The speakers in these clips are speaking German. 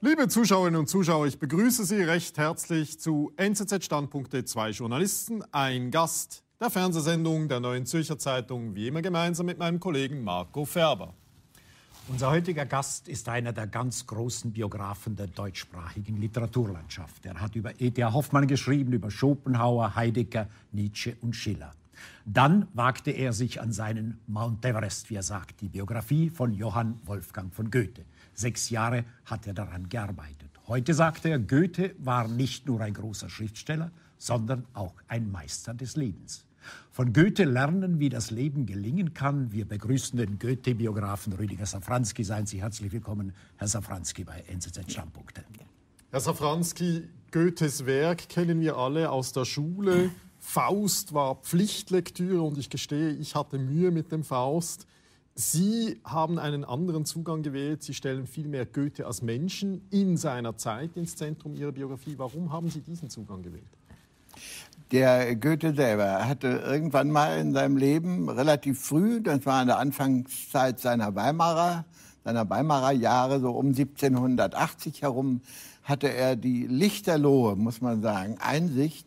Liebe Zuschauerinnen und Zuschauer, ich begrüße Sie recht herzlich zu NZZ Standpunkte, 2 Journalisten, ein Gast der Fernsehsendung der Neuen Zürcher Zeitung, wie immer gemeinsam mit meinem Kollegen Marco Färber. Unser heutiger Gast ist einer der ganz großen Biografen der deutschsprachigen Literaturlandschaft. Er hat über E.T.A. Hoffmann geschrieben, über Schopenhauer, Heidegger, Nietzsche und Schiller. Dann wagte er sich an seinen Mount Everest, wie er sagt, die Biografie von Johann Wolfgang von Goethe. 6 Jahre hat er daran gearbeitet. Heute sagt er, Goethe war nicht nur ein großer Schriftsteller, sondern auch ein Meister des Lebens. Von Goethe lernen, wie das Leben gelingen kann. Wir begrüßen den Goethe-Biografen Rüdiger Safranski. Seien Sie herzlich willkommen, Herr Safranski, bei NZZ Standpunkte. Herr Safranski, Goethes Werk kennen wir alle aus der Schule. Faust war Pflichtlektüre und ich gestehe, ich hatte Mühe mit dem Faust. Sie haben einen anderen Zugang gewählt. Sie stellen vielmehr Goethe als Menschen in seiner Zeit ins Zentrum Ihrer Biografie. Warum haben Sie diesen Zugang gewählt? Der Goethe selber hatte irgendwann mal in seinem Leben relativ früh, das war in der Anfangszeit seiner Weimarer Jahre, so um 1780 herum, hatte er die lichterlohe, muss man sagen, Einsicht,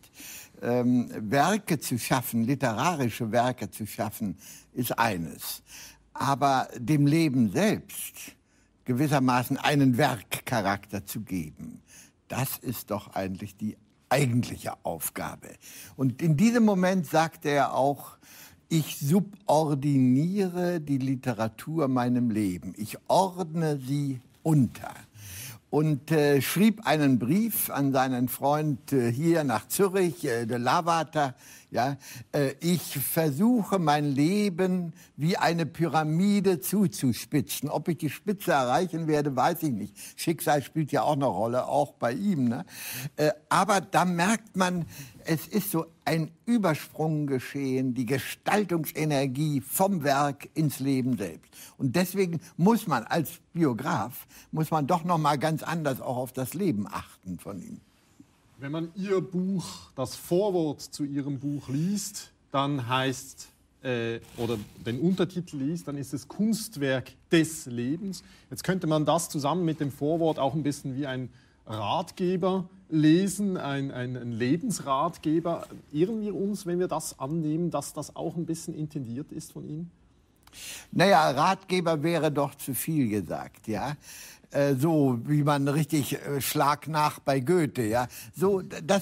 Werke zu schaffen, literarische Werke zu schaffen, ist eines. Aber dem Leben selbst gewissermaßen einen Werkcharakter zu geben, das ist doch eigentlich die eigentliche Aufgabe. Und in diesem Moment sagte er auch, ich subordiniere die Literatur meinem Leben. Ich ordne sie unter. Und schrieb einen Brief an seinen Freund hier nach Zürich, de Lavater. Ja, ich versuche mein Leben wie eine Pyramide zuzuspitzen. Ob ich die Spitze erreichen werde, weiß ich nicht. Schicksal spielt ja auch eine Rolle, auch bei ihm. Ne? Aber da merkt man, es ist so ein Übersprung geschehen, die Gestaltungsenergie vom Werk ins Leben selbst. Und deswegen muss man als Biograf, doch noch mal ganz anders auch auf das Leben achten von ihm. Wenn man Ihr Buch, das Vorwort zu Ihrem Buch liest, dann heißt, oder den Untertitel liest, dann ist es Kunstwerk des Lebens. Jetzt könnte man das zusammen mit dem Vorwort auch ein bisschen wie ein Ratgeber lesen, ein Lebensratgeber. Irren wir uns, wenn wir das annehmen, dass das auch ein bisschen intendiert ist von Ihnen? Naja, Ratgeber wäre doch zu viel gesagt, ja. So wie man richtig Schlag nach bei Goethe, ja. So,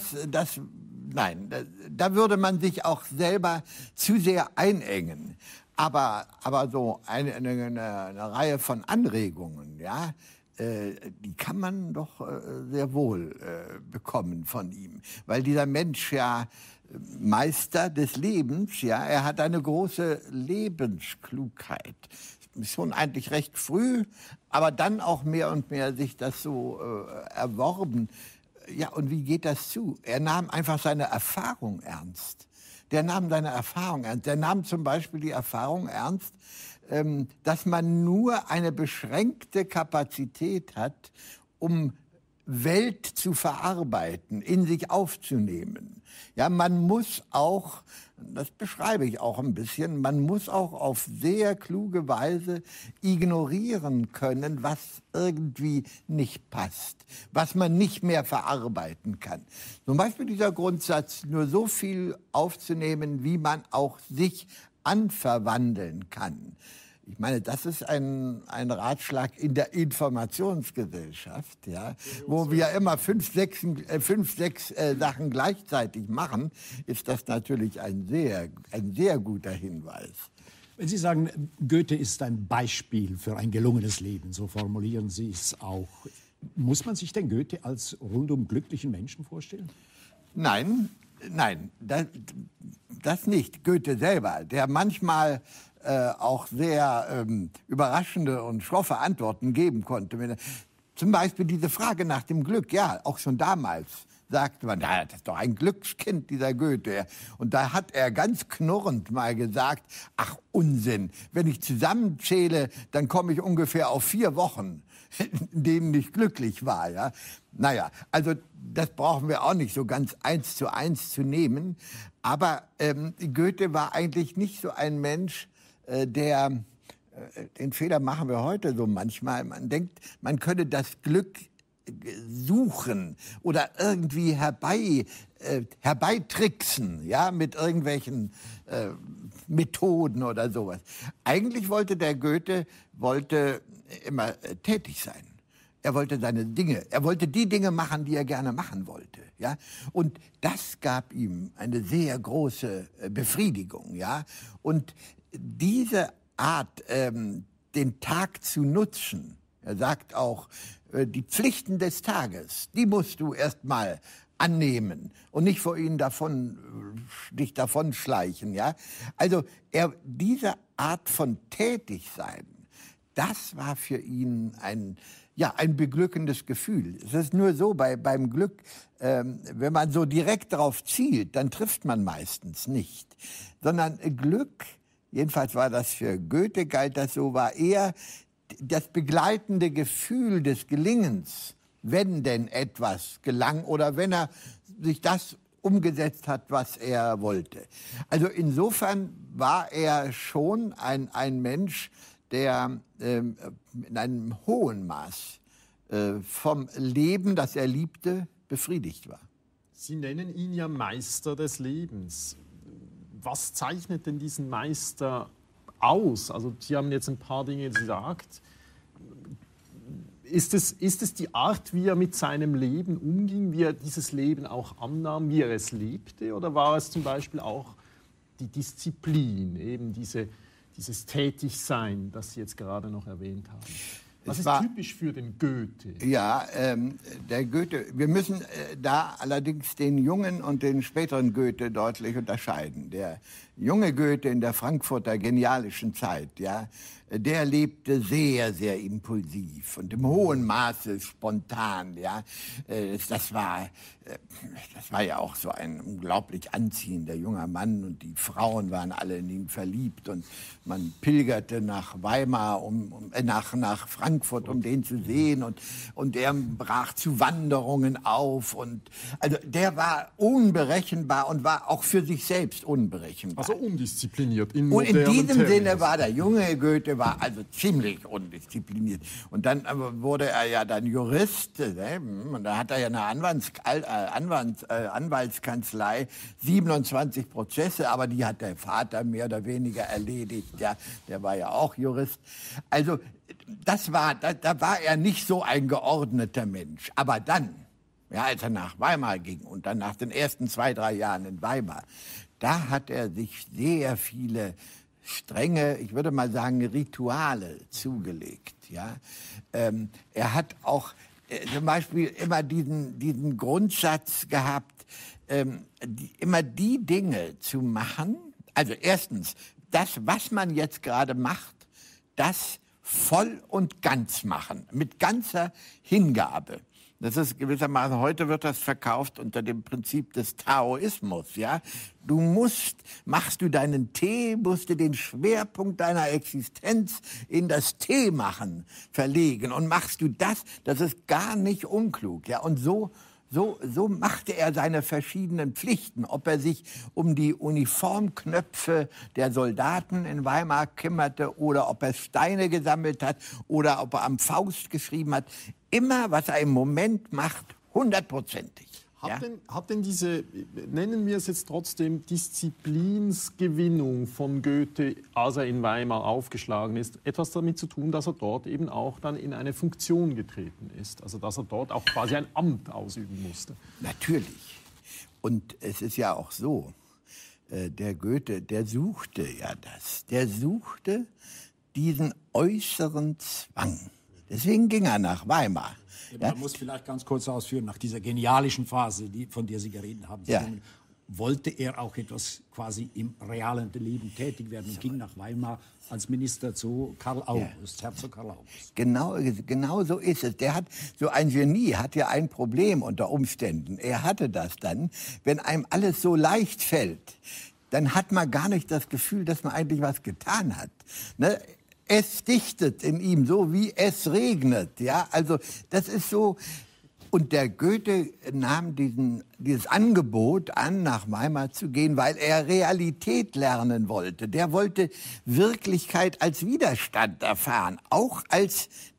nein, da würde man sich auch selber zu sehr einengen. Aber so eine Reihe von Anregungen, ja, die kann man doch sehr wohl bekommen von ihm. Weil dieser Mensch ja Meister des Lebens, ja, er hat eine große Lebensklugheit. Schon eigentlich recht früh, aber dann auch mehr und mehr sich das so erworben. Ja, und wie geht das zu? Er nahm einfach seine Erfahrung ernst. Der nahm seine Erfahrung ernst. Der nahm zum Beispiel die Erfahrung ernst, dass man nur eine beschränkte Kapazität hat, um Welt zu verarbeiten, in sich aufzunehmen. Ja, man muss auch, das beschreibe ich auch ein bisschen, man muss auch auf sehr kluge Weise ignorieren können, was irgendwie nicht passt, was man nicht mehr verarbeiten kann. Zum Beispiel dieser Grundsatz, nur so viel aufzunehmen, wie man auch sich anverwandeln kann. Ich meine, das ist ein Ratschlag in der Informationsgesellschaft, ja, wo wir immer fünf, sechs Sachen gleichzeitig machen, ist das natürlich ein sehr guter Hinweis. Wenn Sie sagen, Goethe ist ein Beispiel für ein gelungenes Leben, so formulieren Sie es auch. Muss man sich denn Goethe als rundum glücklichen Menschen vorstellen? Nein, das nicht. Goethe selber, der manchmal auch sehr überraschende und schroffe Antworten geben konnte. Zum Beispiel diese Frage nach dem Glück, ja, auch schon damals sagte man, ja, das ist doch ein Glückskind, dieser Goethe. Und da hat er ganz knurrend mal gesagt, ach Unsinn, wenn ich zusammenzähle, dann komme ich ungefähr auf 4 Wochen, in denen ich glücklich war. Ja? Naja, also das brauchen wir auch nicht so ganz 1:1 zu nehmen. Aber Goethe war eigentlich nicht so ein Mensch, den Fehler machen wir heute so manchmal. Man denkt, man könne das Glück suchen oder irgendwie herbeitricksen, ja, mit irgendwelchen Methoden oder sowas. Eigentlich wollte der Goethe immer tätig sein. Er wollte er wollte die Dinge machen, die er gerne machen wollte, ja. Und das gab ihm eine sehr große Befriedigung, ja. Und diese Art, den Tag zu nutzen, er sagt auch, die Pflichten des Tages, die musst du erst mal annehmen und nicht vor ihnen dich davonschleichen, ja. Also diese Art von Tätigsein, das war für ihn ein beglückendes Gefühl. Es ist nur so, beim Glück, wenn man so direkt darauf zielt, dann trifft man meistens nicht. Sondern Glück, jedenfalls war das für Goethe, galt das so, war eher das begleitende Gefühl des Gelingens, wenn denn etwas gelang oder wenn er sich das umgesetzt hat, was er wollte. Also insofern war er schon ein Mensch, der in einem hohen Maß vom Leben, das er liebte, befriedigt war. Sie nennen ihn ja Meister des Lebens. Was zeichnet denn diesen Meister aus? Also Sie haben jetzt ein paar Dinge gesagt. Ist es die Art, wie er mit seinem Leben umging, wie er dieses Leben auch annahm, wie er es lebte? Oder war es zum Beispiel auch die Disziplin, eben dieses Tätigsein, das Sie jetzt gerade noch erwähnt haben? Was ist typisch für den Goethe? Ja, der Goethe, wir müssen da allerdings den jungen und den späteren Goethe deutlich unterscheiden. Der junge Goethe in der Frankfurter genialischen Zeit, ja, der lebte sehr, sehr impulsiv und im hohen Maße spontan, ja. Das war ja auch so ein unglaublich anziehender junger Mann und die Frauen waren alle in ihn verliebt und man pilgerte nach Weimar, nach Frankfurt, um den zu sehen und er brach zu Wanderungen auf und also der war unberechenbar und war auch für sich selbst unberechenbar. Also undiszipliniert in und in diesem Termen. Sinne war der junge Goethe also ziemlich undiszipliniert. Und dann wurde er ja dann Jurist, ne? Und da hat er ja eine Anwaltskanzlei, 27 Prozesse, aber die hat der Vater mehr oder weniger erledigt. Ja, der war ja auch Jurist. Also da war er nicht so ein geordneter Mensch. Aber dann, ja, als er nach Weimar ging und dann nach den ersten 2-3 Jahren in Weimar, da hat er sich sehr viele strenge, ich würde mal sagen, Rituale zugelegt. Ja? Er hat auch zum Beispiel immer diesen Grundsatz gehabt, immer die Dinge zu machen, also erstens, das, was man jetzt gerade macht, das voll und ganz machen, mit ganzer Hingabe. Das ist gewissermaßen, heute wird das verkauft unter dem Prinzip des Taoismus, ja. Machst du deinen Tee, musst du den Schwerpunkt deiner Existenz in das Tee machen, verlegen. Und machst du das ist gar nicht unklug, ja. Und so machte er seine verschiedenen Pflichten. Ob er sich um die Uniformknöpfe der Soldaten in Weimar kümmerte oder ob er Steine gesammelt hat oder ob er am Faust geschrieben hat. Immer, was er im Moment macht, 100%ig. Hat denn diese, nennen wir es jetzt trotzdem, Disziplinsgewinnung von Goethe, als er in Weimar aufgeschlagen ist, etwas damit zu tun, dass er dort eben auch dann in eine Funktion getreten ist? Also dass er dort auch quasi ein Amt ausüben musste? Natürlich. Und es ist ja auch so, der Goethe, der suchte ja das. Der suchte diesen äußeren Zwang. Deswegen ging er nach Weimar. Ja? Man muss vielleicht ganz kurz ausführen, nach dieser genialischen Phase, von der Sie geredet haben, wollte er auch etwas quasi im realen Leben tätig werden und ging nach Weimar als Minister zu Karl August, Herzog Karl August. Genau so ist es. So ein Genie hat ja ein Problem unter Umständen. Er hatte das dann, wenn einem alles so leicht fällt, dann hat man gar nicht das Gefühl, dass man eigentlich was getan hat. Ne? Es dichtet in ihm, so wie es regnet. Ja? Also das ist so. Und der Goethe nahm dieses Angebot an, nach Weimar zu gehen, weil er Realität lernen wollte. Der wollte Wirklichkeit als Widerstand erfahren, auch als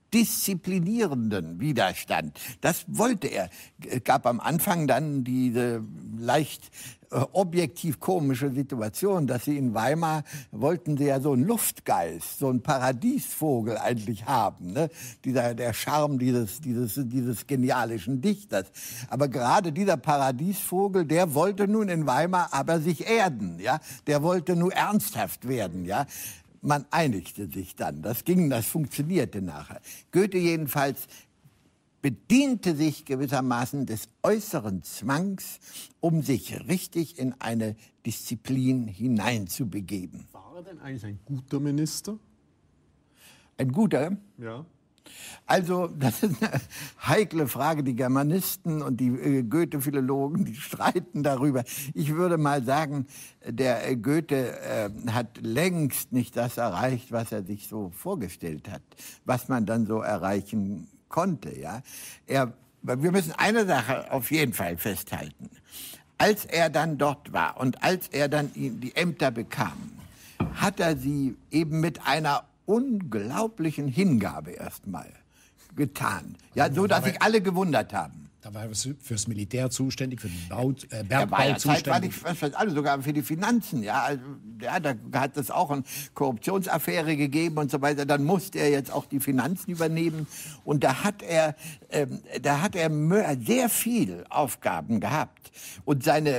disziplinierenden Widerstand. Das wollte er. Es gab am Anfang dann diese leicht objektiv komische Situation, dass sie in Weimar wollten sie ja so einen Luftgeist, so einen Paradiesvogel eigentlich haben, ne? Der Charme dieses genialischen Dichters. Aber gerade dieser Paradiesvogel, der wollte nun in Weimar aber sich erden, ja? Der wollte nur ernsthaft werden, ja? Man einigte sich dann. Das funktionierte nachher. Goethe jedenfalls bediente sich gewissermaßen des äußeren Zwangs, um sich richtig in eine Disziplin hineinzubegeben. War er denn eigentlich ein guter Minister? Ein guter? Ja. Also, das ist eine heikle Frage. Die Germanisten und die Goethe-Philologen, die streiten darüber. Ich würde mal sagen, der Goethe hat längst nicht das erreicht, was er sich so vorgestellt hat, was man dann so erreichen konnte. Ja? Wir müssen eine Sache auf jeden Fall festhalten. Als er dann dort war und als er dann die Ämter bekam, hat er sie eben mit einer unglaublichen Hingabe erstmal getan. Ja, so, dass sich alle gewundert haben. Da war er fürs Militär zuständig, für den Bergbau er war ja zuständig. Alle, sogar für die Finanzen. Ja, also, ja, da hat es auch eine Korruptionsaffäre gegeben und so weiter. Dann musste er jetzt auch die Finanzen übernehmen. Und da hat er sehr viel Aufgaben gehabt. Und das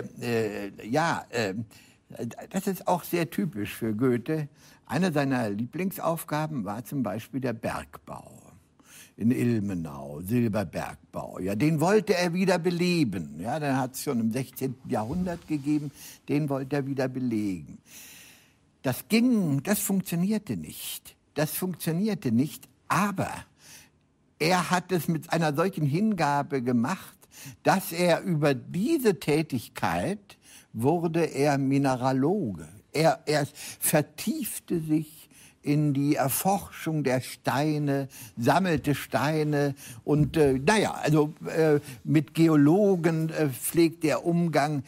ist auch sehr typisch für Goethe. Eine seiner Lieblingsaufgaben war zum Beispiel der Bergbau. In Ilmenau, Silberbergbau. Ja, den wollte er wieder beleben. Ja, den hat es schon im 16. Jahrhundert gegeben. Den wollte er wieder belegen. Das funktionierte nicht. Das funktionierte nicht, aber er hat es mit einer solchen Hingabe gemacht, dass er über diese Tätigkeit wurde er Mineraloge. Er vertiefte sich in die Erforschung der Steine, sammelte Steine und mit Geologen pflegte er Umgang.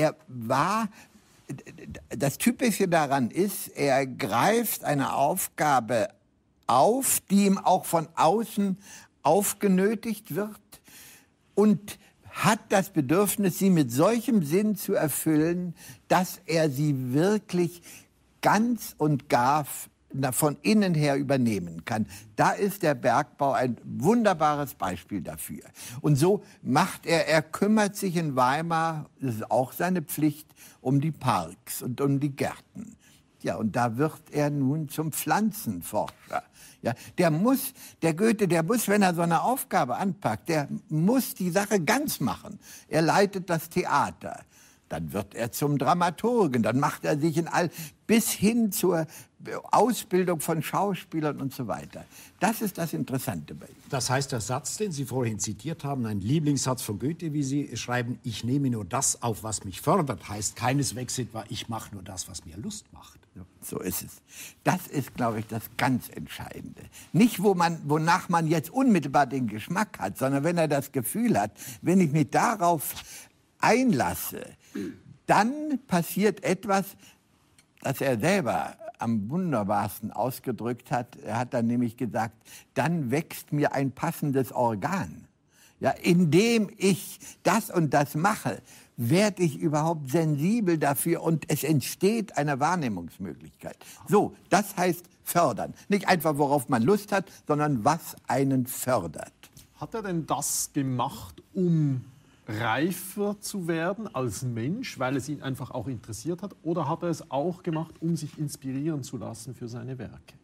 Das Typische daran ist, er greift eine Aufgabe auf, die ihm auch von außen aufgenötigt wird und hat das Bedürfnis, sie mit solchem Sinn zu erfüllen, dass er sie wirklich ganz und gar von innen her übernehmen kann. Da ist der Bergbau ein wunderbares Beispiel dafür. Und so er kümmert sich in Weimar, das ist auch seine Pflicht, um die Parks und um die Gärten. Ja, und da wird er nun zum Pflanzenforscher. Ja, der Goethe, wenn er so eine Aufgabe anpackt, der muss die Sache ganz machen. Er leitet das Theater. Dann wird er zum Dramaturgen, dann macht er sich bis hin zur Ausbildung von Schauspielern und so weiter. Das ist das Interessante bei ihm. Das heißt, der Satz, den Sie vorhin zitiert haben, ein Lieblingssatz von Goethe, wie Sie schreiben, ich nehme nur das auf, was mich fördert, heißt keineswegs etwa, ich mache nur das, was mir Lust macht. Ja, so ist es. Das ist, glaube ich, das ganz Entscheidende. Nicht, wonach man jetzt unmittelbar den Geschmack hat, sondern wenn er das Gefühl hat, wenn ich mich darauf einlasse, dann passiert etwas, das er selber am wunderbarsten ausgedrückt hat. Er hat dann nämlich gesagt, dann wächst mir ein passendes Organ. Ja, indem ich das und das mache, werde ich überhaupt sensibel dafür und es entsteht eine Wahrnehmungsmöglichkeit. So, das heißt fördern. Nicht einfach, worauf man Lust hat, sondern was einen fördert. Hat er denn das gemacht, um reifer zu werden als Mensch, weil es ihn einfach auch interessiert hat? Oder hat er es auch gemacht, um sich inspirieren zu lassen für seine Werke?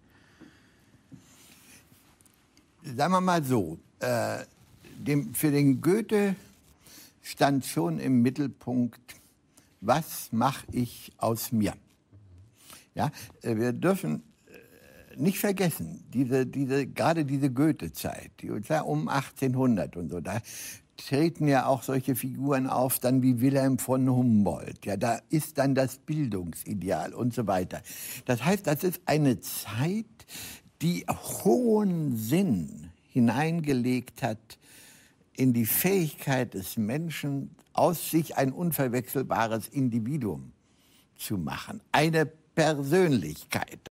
Sagen wir mal so, für den Goethe stand schon im Mittelpunkt, was mache ich aus mir? Ja, wir dürfen nicht vergessen, gerade diese Goethe-Zeit, um 1800 und so, da treten ja auch solche Figuren auf, dann wie Wilhelm von Humboldt. Ja, da ist dann das Bildungsideal und so weiter. Das heißt, das ist eine Zeit, die hohen Sinn hineingelegt hat in die Fähigkeit des Menschen, aus sich ein unverwechselbares Individuum zu machen. Eine Persönlichkeit.